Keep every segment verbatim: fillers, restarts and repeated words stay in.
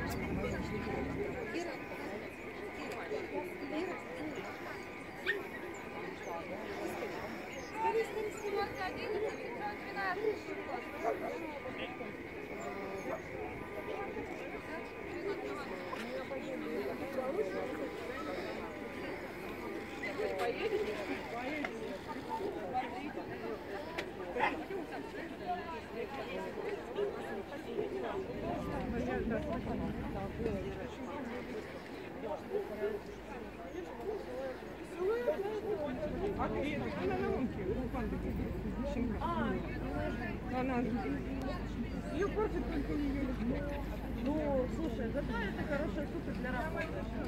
Ее портит только ее лицо. Ну, слушай, зато это хорошая супер для работы.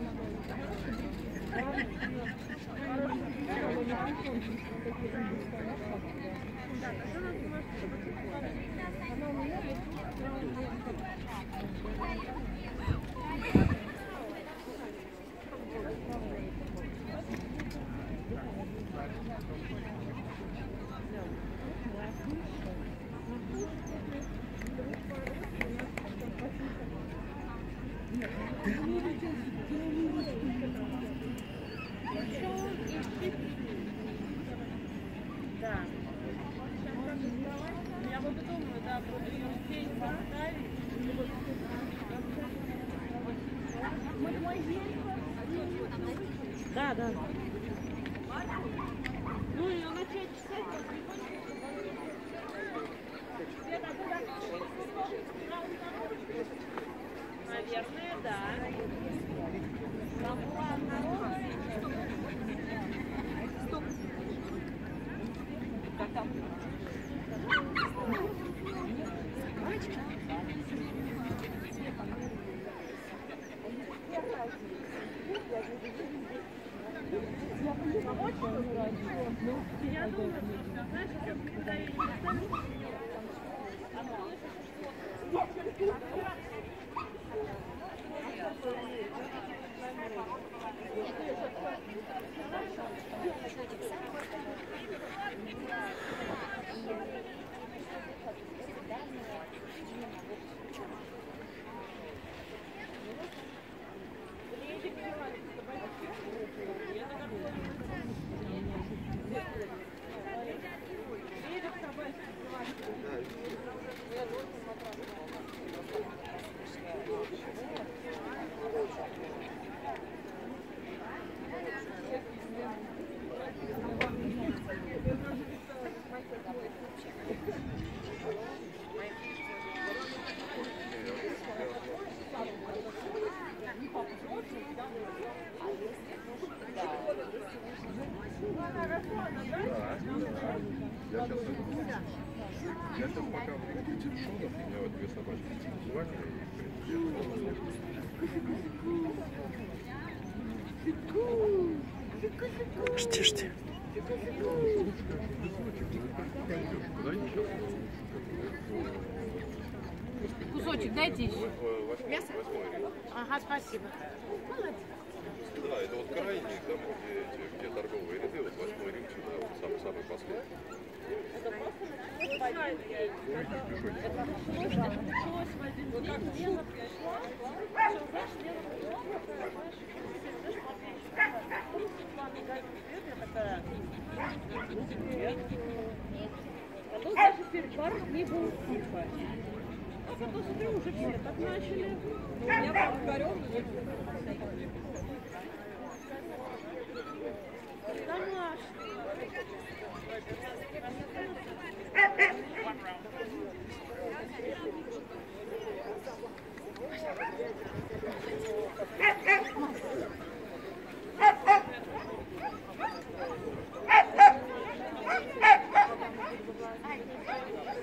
Да. Я вот думаю, да, буду ее здесь поставить. Да, да. Ну ее начать читать. Наверное, да. Стоп. Как там? Я думаю, что, знаешь, когда я не ставлю, Я сейчас, я сейчас пока выключит шумов, у меня вот две собачки звали, и в принципе... Жди, жди. Кусочек дайте еще. Мясо? Ага, спасибо. Молодец. Да, это вот крайний, там, где, где торговые ряды, вот восьмой ринг сюда, вот самый-самый последний. Это просто началось в один день, Лена пришла, все, знаешь, Лена пришла, понимаешь, маме дай привет, я такая, привет. Потом, даже перед пару дней было тихо. А потом, смотри, уже все так начали. У меня прям горел, домашний.